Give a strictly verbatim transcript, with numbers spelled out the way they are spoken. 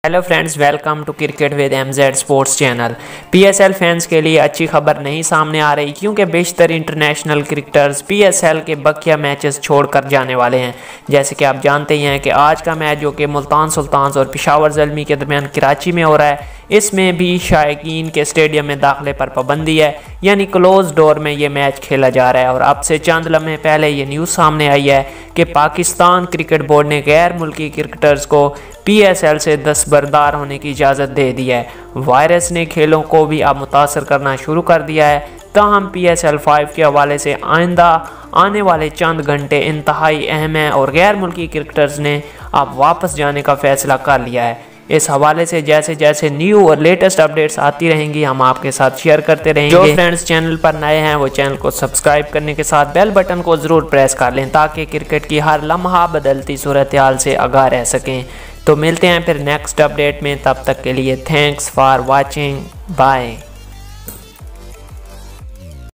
Hello friends, welcome to cricket with MZ sports channel. PSL fans के लिए अच्छी खबर नहीं सामने आ रही, क्योंकि बेशतर इंटरनेशनल क्रिकेटर्स पीएसएल के बकिया मैचेस छोड़कर जाने वाले हैं। जैसे कि आप जानते ही हैं कि आज का मैच जो कि मुल्तान सुल्तान्स और पेशावर ज़ल्मी के दरमियान कराची में हो रहा है, इसमें भी शायकीन के स्टेडियम में दाखिले पर पाबंदी है, यानी क्लोज डोर में ये मैच खेला जा रहा है। और अब से चंद लम्हे पहले ये न्यूज़ सामने आई है कि पाकिस्तान क्रिकेट बोर्ड ने गैर मुल्की क्रिकेटर्स को पीएसएल से दस्तबरदार होने की इजाज़त दे दी है। वायरस ने खेलों को भी अब मुतासर करना शुरू कर दिया है। ताहम पीएसएल फाइव के हवाले से आइंदा आने वाले चंद घंटे इंतहाई अहम है और गैर मुल्की क्रिकेटर्स ने अब वापस जाने का फैसला कर लिया है। इस हवाले से जैसे जैसे न्यू और लेटेस्ट अपडेट्स आती रहेंगी, हम आपके साथ शेयर करते रहेंगे। जो फ्रेंड्स चैनल पर नए हैं वो चैनल को सब्सक्राइब करने के साथ बेल बटन को ज़रूर प्रेस कर लें, ताकि क्रिकेट की हर लम्हा बदलती सूरत हाल से आगाह रह सकें। तो मिलते हैं फिर नेक्स्ट अपडेट में, तब तक के लिए थैंक्स फॉर वॉचिंग, बाय।